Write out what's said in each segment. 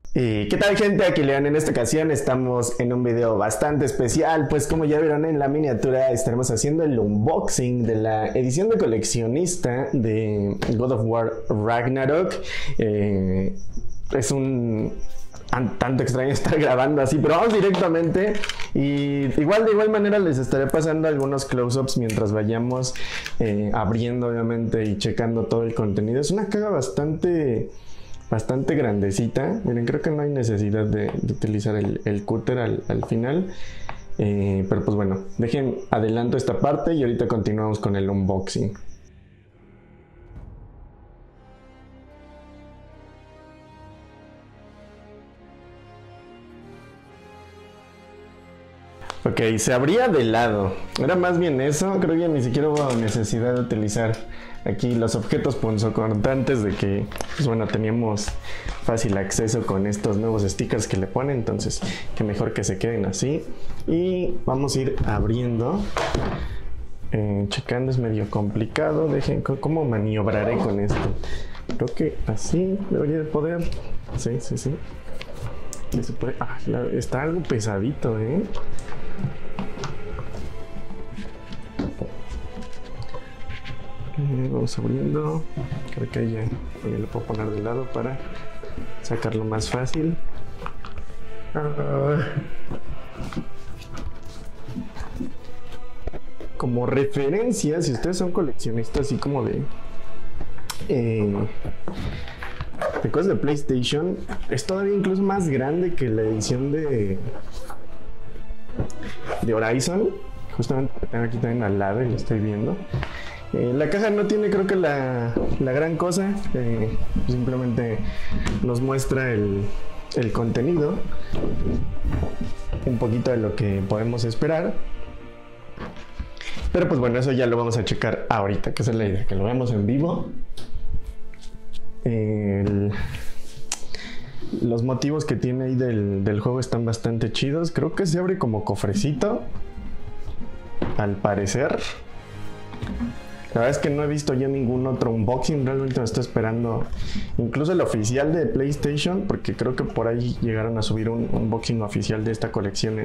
¿Y qué tal, gente? Aquí León. En esta ocasión estamos en un video bastante especial, pues como ya vieron en la miniatura estaremos haciendo el unboxing de la edición de coleccionista de God of War Ragnarok. Es un tanto extraño estar grabando así, pero vamos directamente. Y de igual manera les estaré pasando algunos close-ups mientras vayamos abriendo, obviamente, y checando todo el contenido. Es una caja bastante grandecita. Miren, creo que no hay necesidad de utilizar el cúter al final. Pero pues bueno, dejen adelanto esta parte y ahorita continuamos con el unboxing. Ok, se abría de lado. Era más bien eso. Creo que ni siquiera hubo necesidad de utilizar aquí los objetos punzocortantes, de que, pues bueno, teníamos fácil acceso con estos nuevos stickers que le ponen. Entonces, que mejor que se queden así. Y vamos a ir abriendo. Checando es medio complicado. Dejen, ¿cómo maniobraré con esto? Creo que así debería de poder. Sí. Sí se puede. Ah, está algo pesadito, vamos abriendo. Creo que ya lo puedo poner de lado para sacarlo más fácil. Como referencia, si ustedes son coleccionistas así como de cosas de PlayStation, es todavía incluso más grande que la edición de Horizon. Justamente la tengo aquí también al lado y lo estoy viendo. La caja no tiene, creo que la gran cosa. Simplemente nos muestra el contenido, un poquito de lo que podemos esperar. Pero pues bueno, eso ya lo vamos a checar ahorita, que esa es la idea, que lo veamos en vivo. Los motivos que tiene ahí del juego están bastante chidos. Creo que se abre como cofrecito, al parecer. La verdad es que no he visto ya ningún otro unboxing. Realmente me estoy esperando incluso el oficial de PlayStation, porque creo que por ahí llegaron a subir un unboxing oficial de esta colección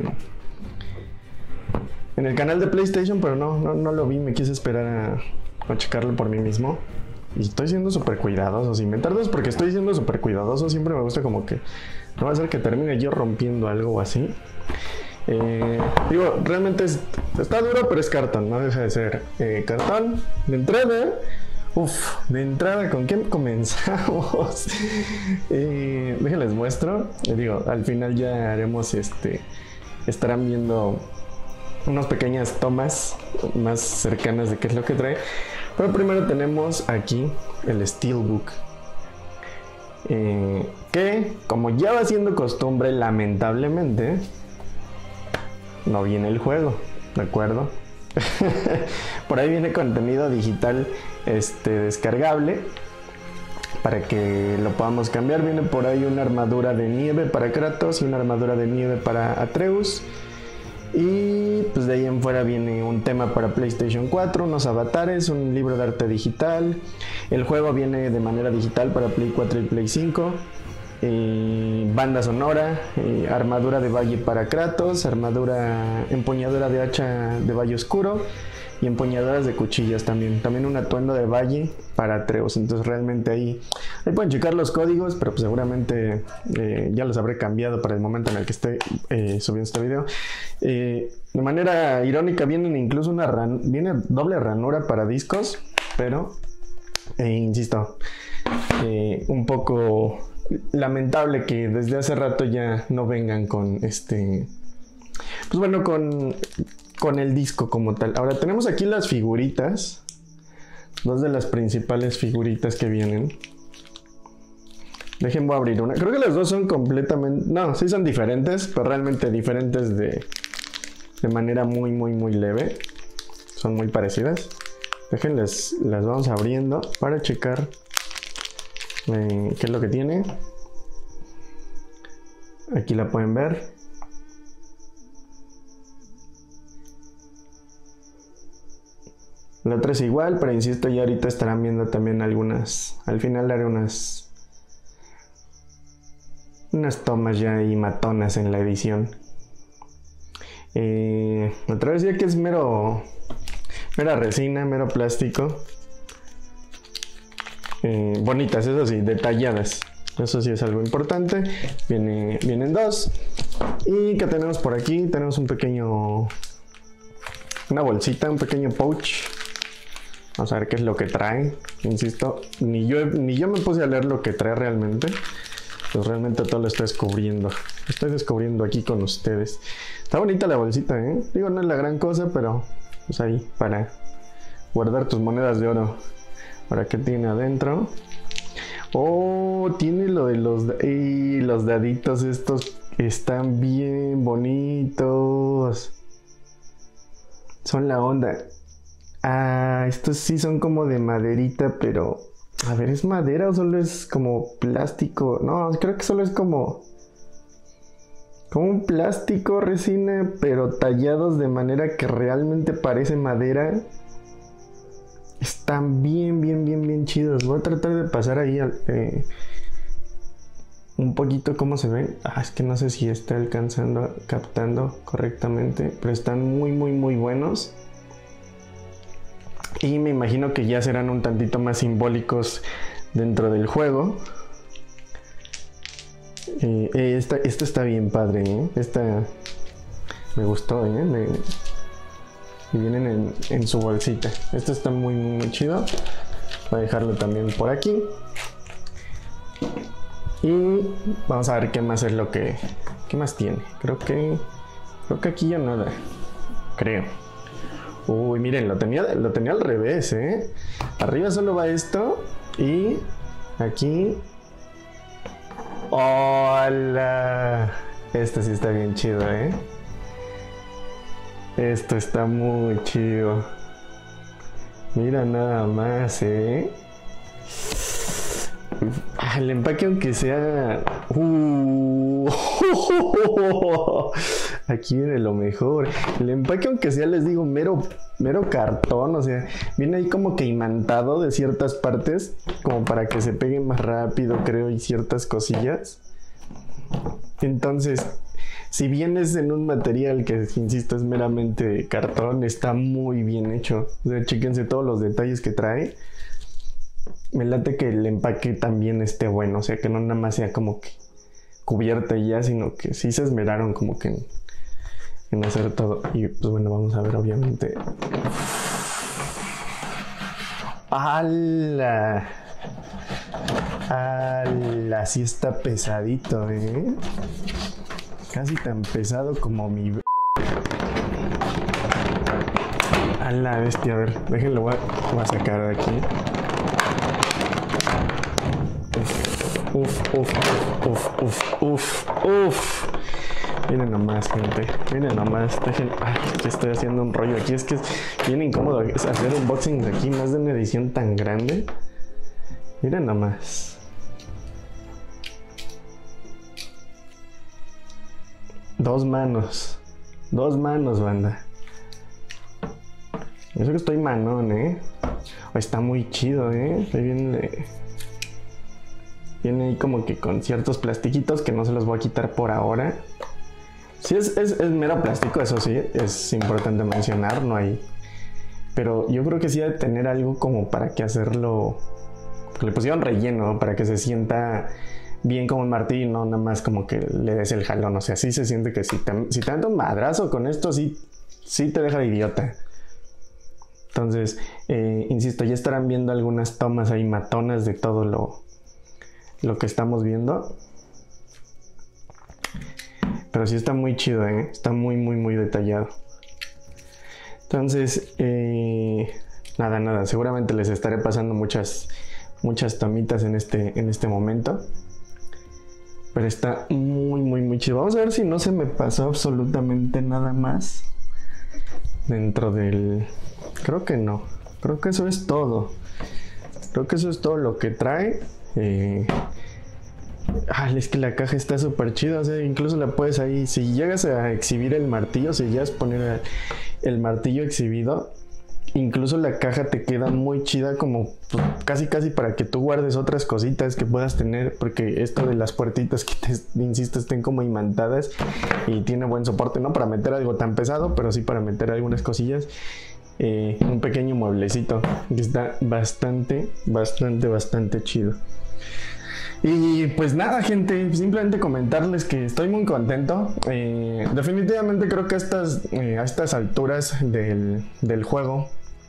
en el canal de PlayStation, pero no lo vi. Me quise esperar a checarlo por mí mismo. Y estoy siendo súper cuidadoso. Si me tardo es porque estoy siendo súper cuidadoso. Siempre me gusta como que no va a ser que termine yo rompiendo algo o así. Digo, realmente está duro, pero es cartón, no deja de ser cartón. De entrada, ¿con quién comenzamos? Déjenles muestro. Digo, al final ya haremos estarán viendo unas pequeñas tomas más cercanas de qué es lo que trae. Pero primero tenemos aquí el Steelbook, que, como ya va siendo costumbre, lamentablemente no viene el juego, ¿de acuerdo? Por ahí viene contenido digital descargable para que lo podamos cambiar. Viene por ahí una armadura de nieve para Kratos y una armadura de nieve para Atreus. Y pues de ahí en fuera viene un tema para PlayStation 4, unos avatares, un libro de arte digital. El juego viene de manera digital para Play 4 y Play 5. Banda sonora, armadura de valle para Kratos, empuñadura de hacha de valle oscuro y empuñaduras de cuchillas también. También un atuendo de valle para Atreus. Entonces realmente ahí pueden checar los códigos, pero pues seguramente ya los habré cambiado para el momento en el que esté subiendo este video. De manera irónica viene incluso viene doble ranura para discos, pero insisto, un poco lamentable que desde hace rato ya no vengan con pues bueno, con el disco como tal. Ahora tenemos aquí las figuritas, dos de las principales figuritas que vienen. Voy a abrir una. Creo que las dos son completamente, no, sí son diferentes, pero realmente diferentes de manera muy leve. Son muy parecidas. Las vamos abriendo para checar qué es lo que tiene. Aquí la pueden ver. La otra es igual, pero insisto, ya ahorita estarán viendo también algunas. Al final haré unas unas tomas ya ahí matonas en la edición. Otra vez ya que es mera resina, mero plástico. Bonitas, eso sí, detalladas. Eso sí es algo importante. Vienen dos. ¿Y qué tenemos por aquí? Tenemos una bolsita, un pequeño pouch. Vamos a ver qué es lo que trae. Insisto, ni yo me puse a leer lo que trae realmente. Pues realmente todo lo estoy descubriendo. Lo estoy descubriendo aquí con ustedes. Está bonita la bolsita, ¿eh? Digo, no es la gran cosa, pero pues ahí, para guardar tus monedas de oro. Ahora, ¿qué tiene adentro? Oh, tiene lo de los daditos estos. Están bien bonitos. Son la onda. Ah, estos sí son como de maderita, pero... A ver, ¿es madera o solo es como plástico? No, creo que solo es como un plástico, resina, pero tallados de manera que realmente parece madera. Están bien chidos. Voy a tratar de pasar ahí un poquito cómo se ven. Es que no sé si está captando correctamente, pero están muy buenos. Y me imagino que ya serán un tantito más simbólicos dentro del juego. Esta está bien padre, ¿eh? Esta me gustó, ¿eh? Y vienen en su bolsita. Esto está muy chido. Voy a dejarlo también por aquí. Y vamos a ver qué más es ¿qué más tiene? Creo que aquí ya nada. Creo. Uy, miren, lo tenía al revés, ¿eh? Arriba solo va esto. Y aquí... ¡Hola! Esto sí está bien chido, ¿eh? Esto está muy chido. Mira nada más, ¿eh? El empaque aunque sea... Aquí viene lo mejor. El empaque aunque sea, les digo, mero cartón. O sea, viene ahí como que imantado de ciertas partes, como para que se pegue más rápido, creo, y ciertas cosillas. Entonces, si bien es en un material que, insisto, es meramente cartón, está muy bien hecho. O sea, chéquense todos los detalles que trae. Me late que el empaque también esté bueno. O sea, que no nada más sea como que cubierta y ya, sino que sí se esmeraron como que en hacer todo. Y pues bueno, vamos a ver obviamente. ¡Hala! ¡Hala! Sí está pesadito, ¿eh? Casi tan pesado como mi... ¡A la bestia! A ver, déjenlo, voy a sacar de aquí. Uf. Miren nomás, gente. Miren nomás. Que estoy haciendo un rollo aquí. Es que es bien incómodo hacer unboxing de aquí, más de una edición tan grande. Miren nomás. Dos manos, banda. Eso que estoy manón, ¿eh? Está muy chido, ¿eh? Viene ahí como que con ciertos plastiquitos que no se los voy a quitar por ahora. Sí, es mero plástico, eso sí, es importante mencionar, no hay... Pero yo creo que sí ha de tener algo como para que hacerlo... Le pusieron relleno, para que se sienta bien como un martillo, no nada más como que le des el jalón. O sea, sí se siente que si te dan un madrazo con esto, sí te deja de idiota. Entonces, insisto, ya estarán viendo algunas tomas ahí matonas de todo lo que estamos viendo. Pero sí está muy chido, ¿eh? Está muy detallado. Entonces, nada, seguramente les estaré pasando muchas tomitas en este momento. Pero está muy chido. Vamos a ver si no se me pasó absolutamente nada más dentro del... Creo que no. Creo que eso es todo. Creo que eso es todo lo que trae. Es que la caja está súper chida. O sea, incluso la puedes ahí... Si llegas a exhibir el martillo, si llegas a poner el martillo exhibido, Incluso la caja te queda muy chida, como pues, casi para que tú guardes otras cositas que puedas tener, porque esto de las puertitas que insisto estén como imantadas, y tiene buen soporte, no para meter algo tan pesado, pero sí para meter algunas cosillas. Un pequeño mueblecito que está bastante chido. Y pues nada, gente, simplemente comentarles que estoy muy contento. Definitivamente creo que a estas alturas del juego,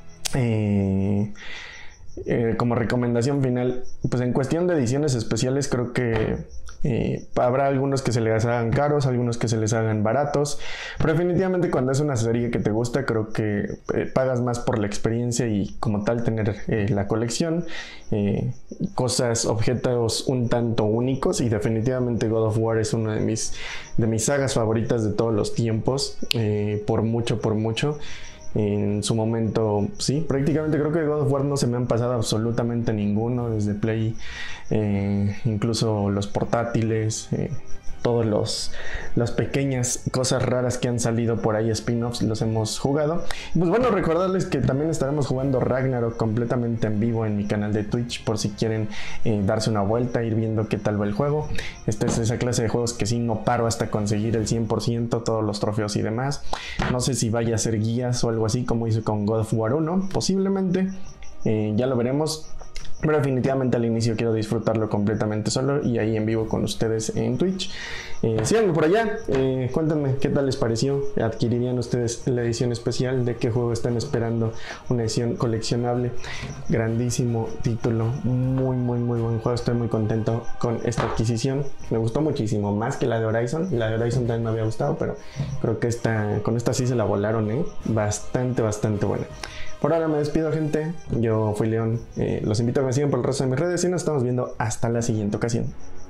como recomendación final, pues en cuestión de ediciones especiales creo que habrá algunos que se les hagan caros, algunos que se les hagan baratos, pero definitivamente cuando es una serie que te gusta, creo que pagas más por la experiencia y como tal tener la colección, cosas, objetos un tanto únicos, y definitivamente God of War es una de mis sagas favoritas de todos los tiempos, por mucho. En su momento, sí, prácticamente creo que God of War no se me han pasado absolutamente ninguno, desde Play, incluso los portátiles, todos las pequeñas cosas raras que han salido por ahí, spin-offs, los hemos jugado. Pues bueno, recordarles que también estaremos jugando Ragnarok completamente en vivo en mi canal de Twitch, por si quieren darse una vuelta, ir viendo qué tal va el juego. Esta es esa clase de juegos que sí no paro hasta conseguir el 100%, todos los trofeos y demás. No sé si vaya a ser guías o algo así como hice con God of War 1, posiblemente, ya lo veremos. Pero definitivamente al inicio quiero disfrutarlo completamente solo y ahí en vivo con ustedes en Twitch. Síganme por allá, cuéntenme qué tal les pareció. ¿Adquirirían ustedes la edición especial? ¿De qué juego están esperando una edición coleccionable? Grandísimo título, muy buen juego. Estoy muy contento con esta adquisición. Me gustó muchísimo, más que la de Horizon. La de Horizon también me había gustado, pero creo que con esta sí se la volaron, bastante buena. Por ahora me despido, gente. Yo fui León. Los invito a que me sigan por el resto de mis redes y nos estamos viendo hasta la siguiente ocasión.